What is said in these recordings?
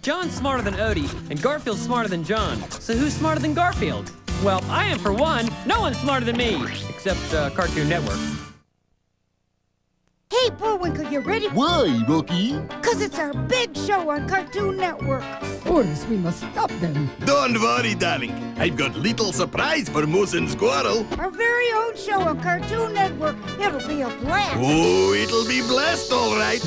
John's smarter than Odie, and Garfield's smarter than John. So who's smarter than Garfield? Well, I am for one. No one's smarter than me, except Cartoon Network. Hey, Bullwinkle, you ready? Why, Rocky? 'Cause it's our big show on Cartoon Network. Boys, we must stop them. Don't worry, darling. I've got little surprise for Moose and Squirrel. Our very own show on Cartoon Network. It'll be a blast. Oh, it'll be blessed, all right.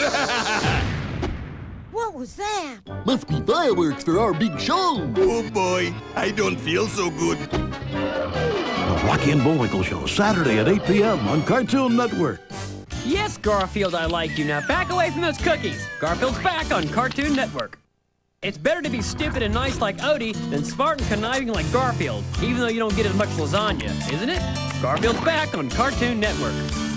What was that? Must be fireworks for our big show. Oh, boy. I don't feel so good. The Rocky and Bullwinkle Show, Saturday at 8 p.m. on Cartoon Network. Yes, Garfield, I like you. Now back away from those cookies. Garfield's back on Cartoon Network. It's better to be stupid and nice like Odie than smart and conniving like Garfield, even though you don't get as much lasagna, isn't it? Garfield's back on Cartoon Network.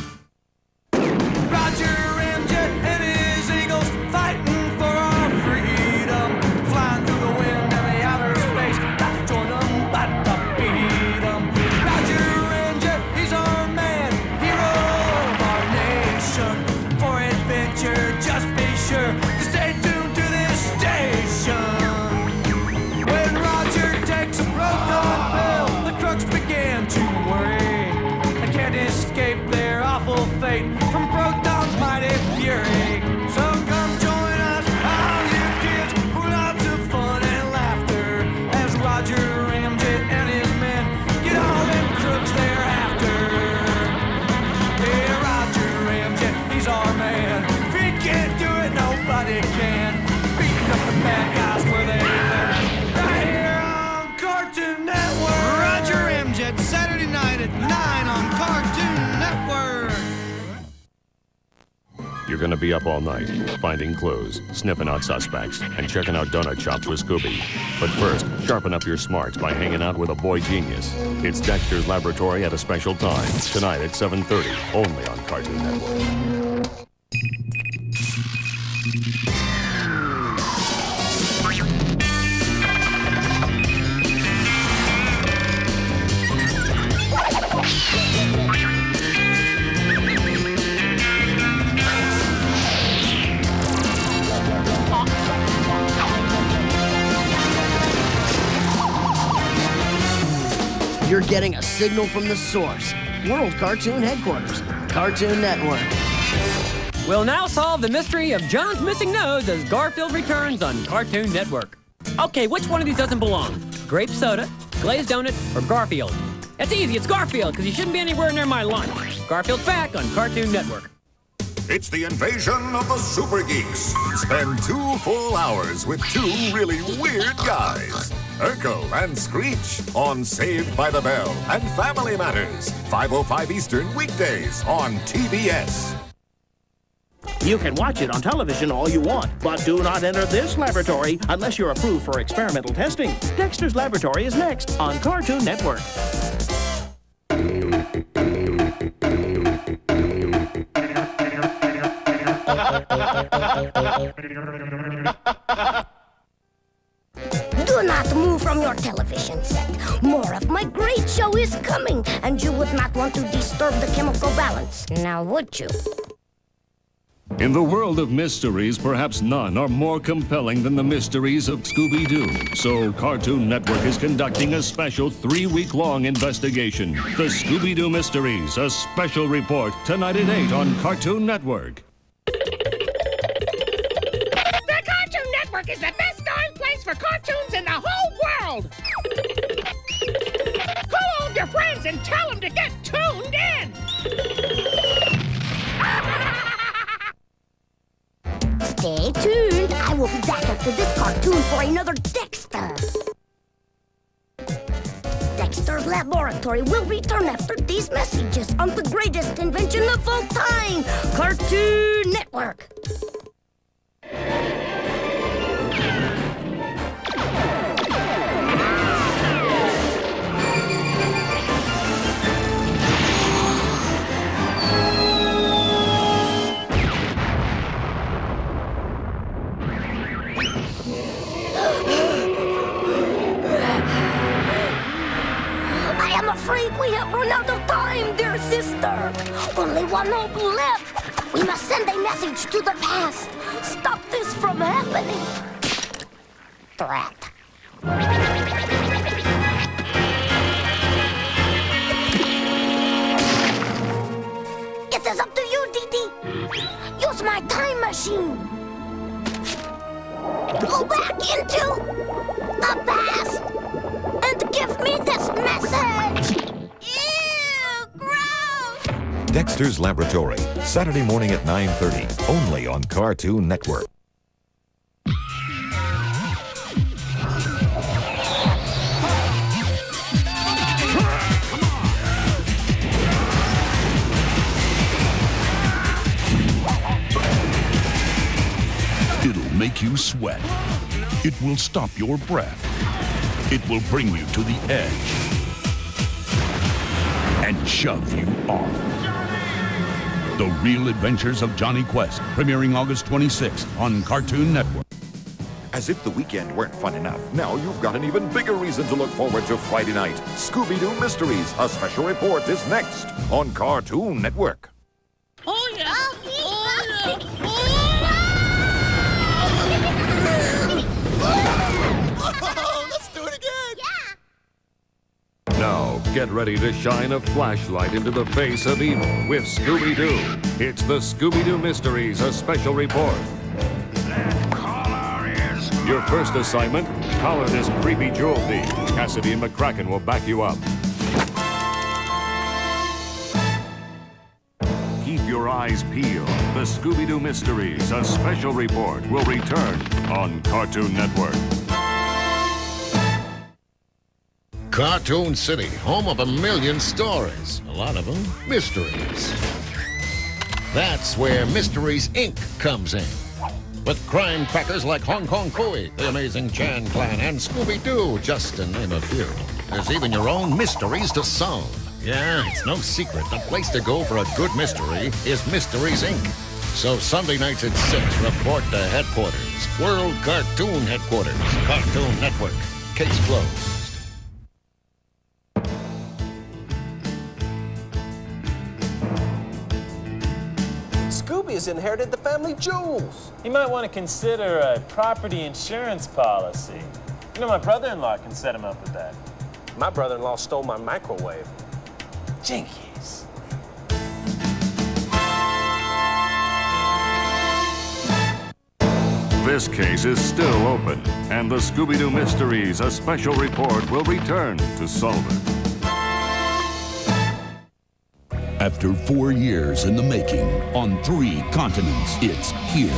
Roger Ramjet and his Eagles fighting for our freedom, flying through the wind and the outer space. Got to join them, got to beat them. Roger Ramjet, he's our man, hero of our nation. For adventure, just be sure to stay tuned to this station. When Roger takes a proton pill, the crooks begin to worry. They can't escape their awful fate from Proton's mighty fury. So come join us, all you kids, for lots of fun and laughter, as Roger Ramjet and his men get all them crooks they're after. Yeah, Roger Ramjet, he's our man. If he can't do it, nobody can. Beating up the bad guys where they live. Right here on Cartoon Network. Roger Ramjet, Saturday night at 9 on Cartoon Network. You're gonna be up all night, finding clues, sniffing out suspects, and checking out donut shops with Scooby. But first, sharpen up your smarts by hanging out with a boy genius. It's Dexter's Laboratory at a special time, tonight at 7:30, only on Cartoon Network. You're getting a signal from the source. World Cartoon Headquarters, Cartoon Network. We'll now solve the mystery of John's missing nose as Garfield returns on Cartoon Network. Okay, which one of these doesn't belong? Grape soda, glazed donut, or Garfield? It's easy, it's Garfield, because he shouldn't be anywhere near my lunch. Garfield's back on Cartoon Network. It's the invasion of the Super Geeks. Spend 2 full hours with 2 really weird guys. Urkel and Screech on Saved by the Bell and Family Matters. 5:05 Eastern weekdays on TBS. You can watch it on television all you want, but do not enter this laboratory unless you're approved for experimental testing. Dexter's Laboratory is next on Cartoon Network. Do not move from your television set. More of my great show is coming, and you would not want to disturb the chemical balance. Now, would you? In the world of mysteries, perhaps none are more compelling than the mysteries of Scooby-Doo. So Cartoon Network is conducting a special 3-week-long investigation. The Scooby-Doo Mysteries, a special report, tonight at 8 on Cartoon Network. The Cartoon Network is the best darn place for cartoons in the whole world! Call all your friends and tell them to get tuned in! Stay tuned. I will be back after this cartoon for another Dexter. Dexter's Laboratory will return after these messages on the greatest invention of all time, Cartoon Network. I'm afraid we have run out of time, dear sister. Only one hope left. We must send a message to the past. Stop this from happening. rat. It is up to you, Dee. Use my time machine. Go back into the past and give me this message. Ew, gross. Dexter's Laboratory, Saturday morning at 9:30, only on Cartoon Network. It'll make you sweat. It will stop your breath. It will bring you to the edge and shove you off. The Real Adventures of Johnny Quest, premiering August 26th on Cartoon Network. As if the weekend weren't fun enough, now you've got an even bigger reason to look forward to Friday night. Scooby-Doo Mysteries, a special report is next on Cartoon Network. Oh, yeah. Let's do it again! Now, get ready to shine a flashlight into the face of evil with Scooby-Doo. It's the Scooby-Doo Mysteries, a special report. Your first assignment, collar this creepy jewel thief. Cassidy and McCracken will back you up. Keep your eyes peeled. The Scooby-Doo Mysteries, a special report, will return on Cartoon Network. Cartoon City, home of 1 million stories. A lot of them mysteries. That's where Mysteries, Inc. comes in. With crime crackers like Hong Kong Phooey, the Amazing Chan Clan, and Scooby-Doo, just to name a few. There's even your own mysteries to solve. Yeah, it's no secret. The place to go for a good mystery is Mysteries, Inc. So Sunday nights at 6, report to headquarters. World Cartoon Headquarters. Cartoon Network. Case closed. Scooby has inherited the family jewels. You might want to consider a property insurance policy. You know, my brother-in-law can set him up with that. My brother-in-law stole my microwave. Jinkies. This case is still open, and the Scooby-Doo Mysteries, a special report, will return to solve it. After 4 years in the making, on 3 continents, it's here.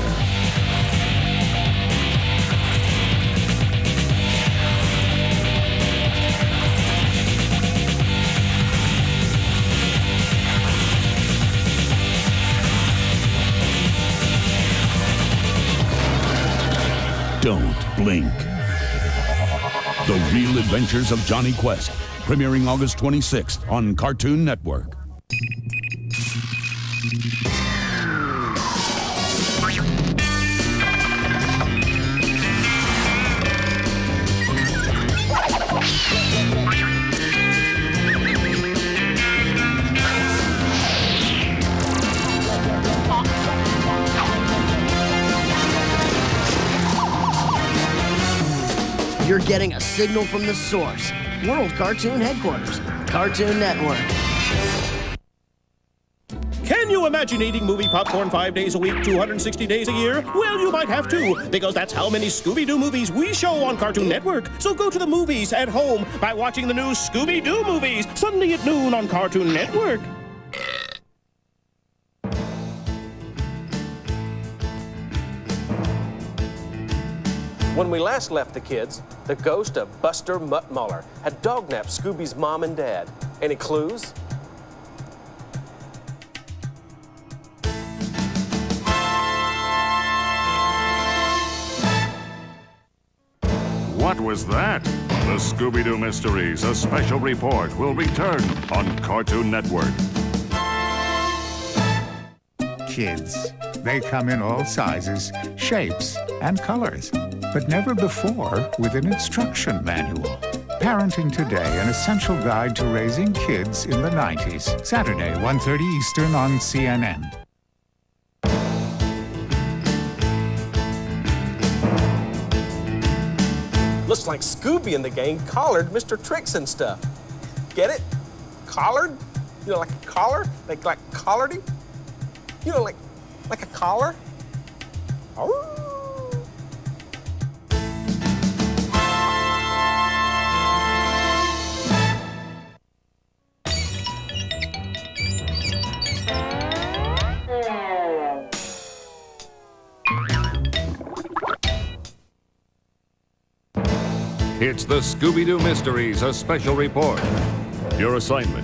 Don't blink. The Real Adventures of Johnny Quest, premiering August 26th on Cartoon Network. You're getting a signal from the source. World Cartoon Headquarters, Cartoon Network. Can you imagine eating movie popcorn 5 days a week, 260 days a year? Well, you might have to, because that's how many Scooby-Doo movies we show on Cartoon Network. So go to the movies at home by watching the new Scooby-Doo movies, Sunday at noon on Cartoon Network. When we last left the kids, the ghost of Buster Muttmuller had dognapped Scooby's mom and dad. Any clues? What was that? The Scooby-Doo Mysteries, a special report, will return on Cartoon Network. Kids, they come in all sizes, shapes, and colors, but never before with an instruction manual. Parenting Today, an essential guide to raising kids in the 90s. Saturday, 1:30 Eastern on CNN. Looks like Scooby and the gang collared Mr. Tricks and stuff. Get it? Collared? You know, like a collar? Like collared him? You know, like a collar? Oh. It's the Scooby-Doo Mysteries, a special report. Your assignment: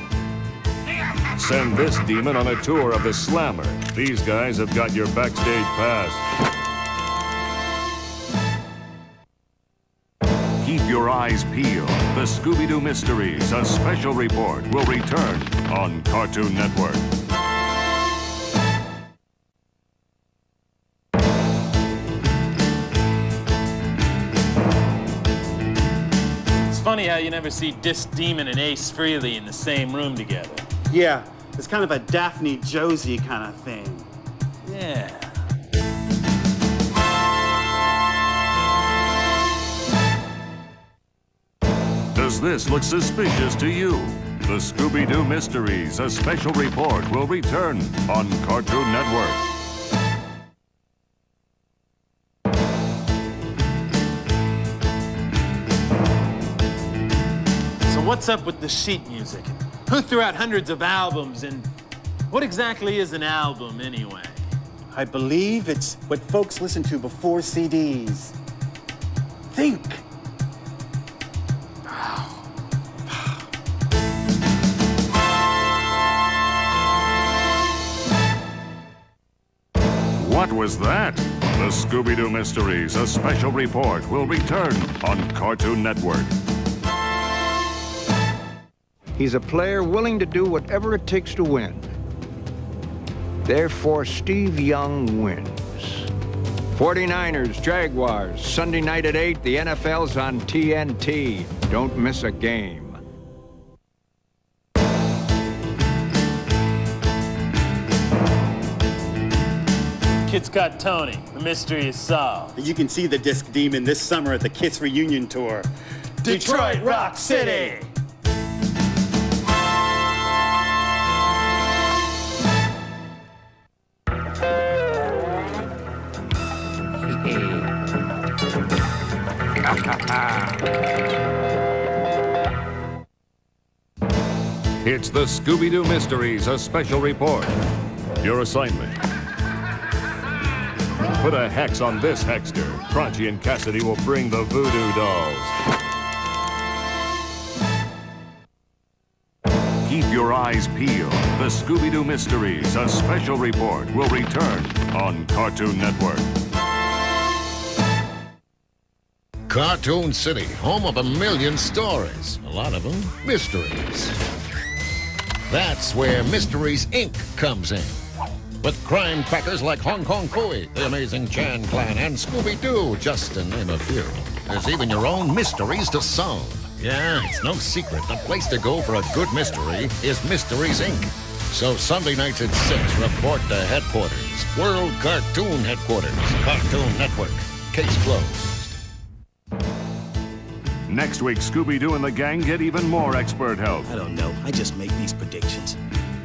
send this demon on a tour of the Slammer. These guys have got your backstage pass. Keep your eyes peeled. The Scooby-Doo Mysteries, a special report, will return on Cartoon Network. Funny how you never see Disc Demon and Ace Frehley in the same room together. Yeah, it's kind of a Daphne Josie kind of thing. Yeah. Does this look suspicious to you? The Scooby-Doo Mysteries, a special report, will return on Cartoon Network. What's up with the sheet music? Who threw out hundreds of albums, and what exactly is an album anyway? I believe it's what folks listen to before CDs. Think. What was that? The Scooby-Doo Mysteries, a special report, will return on Cartoon Network. He's a player willing to do whatever it takes to win. Therefore, Steve Young wins. 49ers, Jaguars, Sunday night at 8. The NFL's on TNT. Don't miss a game. Kid's got Tony. The mystery is solved. You can see the Disc Demon this summer at the Kiss reunion tour. Detroit Rock City! It's the Scooby-Doo Mysteries, a special report. Your assignment: put a hex on this hexter. Crunchy and Cassidy will bring the voodoo dolls. Keep your eyes peeled. The Scooby-Doo Mysteries, a special report, will return on Cartoon Network. Cartoon City, home of a million stories. A lot of them mysteries. That's where Mysteries, Inc. comes in. With crime crackers like Hong Kong Phooey, the Amazing Chan Clan, and Scooby-Doo, just to name a few. There's even your own mysteries to solve. Yeah, it's no secret. The place to go for a good mystery is Mysteries, Inc. So Sunday nights at 6, report to headquarters. World Cartoon Headquarters. Cartoon Network. Case closed. Next week, Scooby-Doo and the gang get even more expert help. I don't know. I just make these predictions.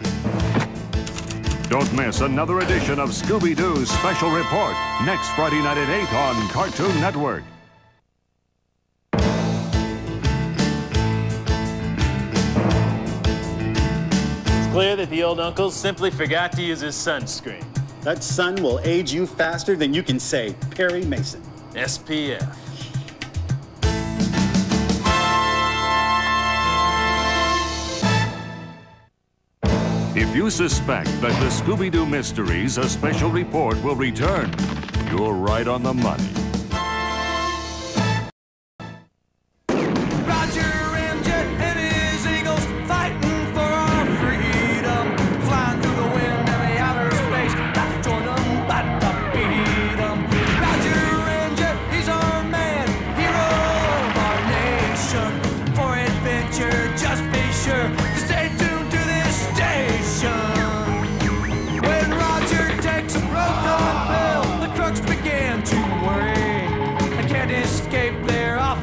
Don't miss another edition of Scooby-Doo's Special Report next Friday night at 8 on Cartoon Network. It's clear that the old uncle simply forgot to use his sunscreen. That sun will age you faster than you can say Perry Mason. SPF. If you suspect that the Scooby-Doo Mysteries, a special report, will return, you're right on the money. Roger Ramjet and his eagles fighting for our freedom, flying through the wind and the outer space, not to join them, but to beat them. Roger Ramjet, he's our man, hero of our nation. For adventure, just be sure to stay tuned to this station. When Roger takes a proton pill, the crooks begin to worry. They can't escape their awful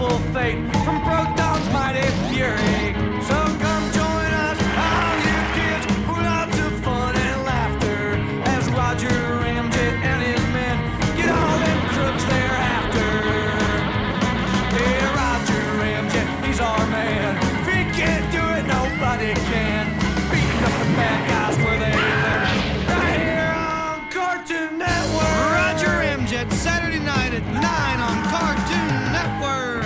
straight from Proton's mighty fury. So come join us, all you kids, for lots of fun and laughter as Roger Ramjet and his men get all them crooks they're after. Yeah, Roger Ramjet, he's our man. If he can't do it, nobody can. Beating up the bad guys where they live. Right here on Cartoon Network. Roger Ramjet, Saturday night at 9 on Cartoon Network.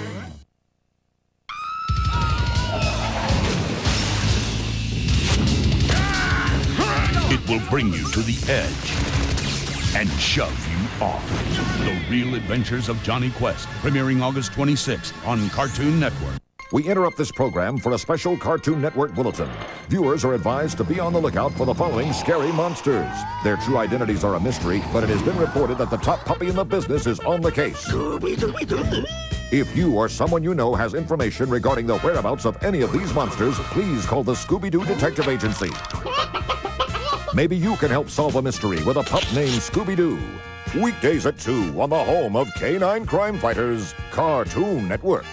It will bring you to the edge and shove you off. The Real Adventures of Johnny Quest, premiering August 26th on Cartoon Network. We interrupt this program for a special Cartoon Network bulletin. Viewers are advised to be on the lookout for the following scary monsters. Their true identities are a mystery, but it has been reported that the top puppy in the business is on the case. If you or someone you know has information regarding the whereabouts of any of these monsters, please call the Scooby-Doo Detective Agency. Maybe you can help solve a mystery with a pup named Scooby-Doo. Weekdays at 2 on the home of Canine Crime Fighters, Cartoon Network.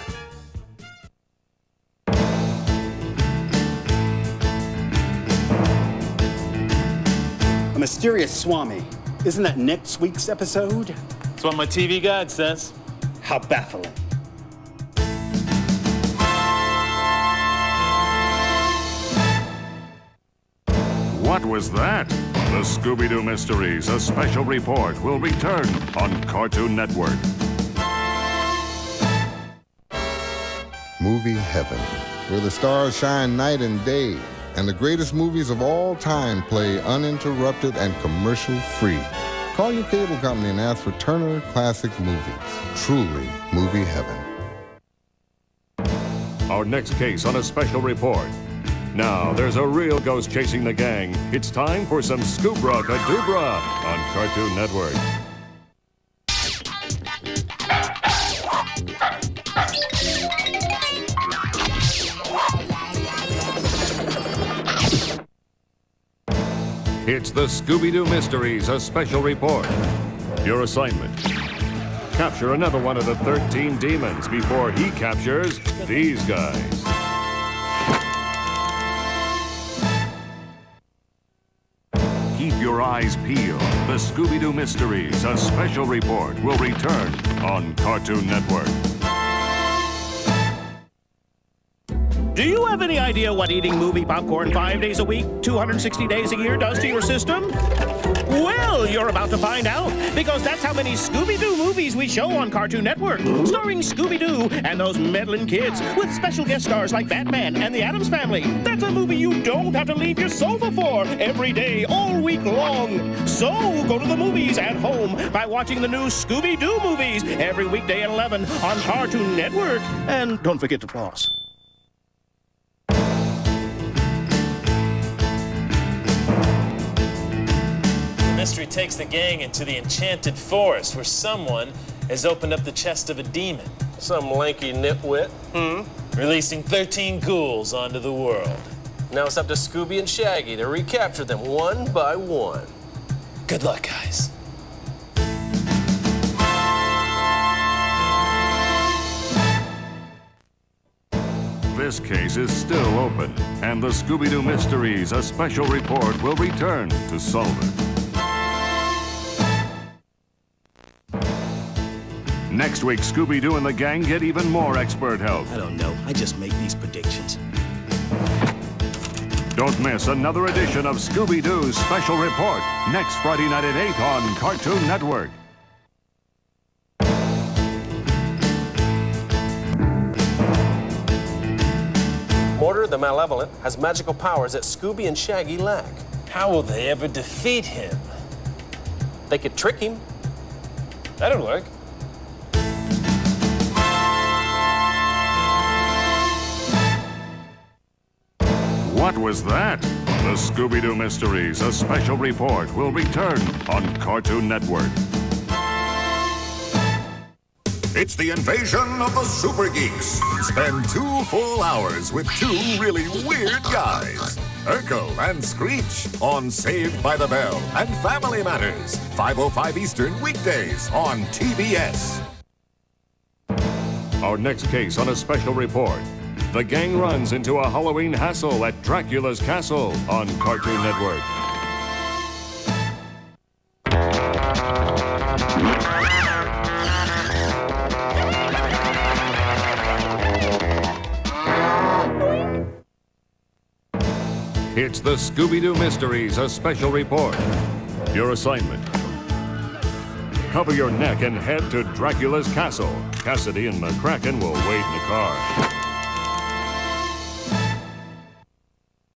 A mysterious Swami. Isn't that next week's episode? That's what my TV guide says. How baffling. What was that? The Scooby-Doo Mysteries, a special report, will return on Cartoon Network. Movie Heaven, where the stars shine night and day, and the greatest movies of all time play uninterrupted and commercial-free. Call your cable company and ask for Turner Classic Movies. Truly Movie Heaven. Our next case on a special report. Now, there's a real ghost chasing the gang. It's time for some Scoobra Kadubra on Cartoon Network. It's the Scooby-Doo Mysteries, a special report. Your assignment: capture another one of the 13 demons before he captures these guys. Keep your eyes peeled. The Scooby-Doo Mysteries, a special report, will return on Cartoon Network. Do you have any idea what eating movie popcorn 5 days a week, 260 days a year does to your system? Well, you're about to find out, because that's how many Scooby-Doo movies we show on Cartoon Network, starring Scooby-Doo and those meddling kids, with special guest stars like Batman and the Addams Family. That's a movie you don't have to leave your sofa for, every day, all week long. So, go to the movies at home by watching the new Scooby-Doo movies every weekday at 11 on Cartoon Network. And don't forget to floss. Mystery takes the gang into the enchanted forest where someone has opened up the chest of a demon. Some lanky nitwit. Releasing 13 ghouls onto the world. Now it's up to Scooby and Shaggy to recapture them one by one. Good luck, guys. This case is still open, and the Scooby-Doo Mysteries, a special report, will return to solve it. Next week, Scooby-Doo and the gang get even more expert help. I don't know. I just make these predictions. Don't miss another edition of Scooby-Doo's Special Report next Friday night at 8 on Cartoon Network. Mortar the Malevolent has magical powers that Scooby and Shaggy lack. How will they ever defeat him? They could trick him. That'd work. What was that? The Scooby-Doo Mysteries, a special report, will return on Cartoon Network. It's the invasion of the Super Geeks. Spend 2 full hours with 2 really weird guys. Urkel and Screech on Saved by the Bell and Family Matters, 5:05 Eastern weekdays on TBS. Our next case on a special report. The gang runs into a Halloween hassle at Dracula's Castle on Cartoon Network. It's the Scooby-Doo Mysteries, a special report. Your assignment: cover your neck and head to Dracula's Castle. Cassidy and McCracken will wait in the car.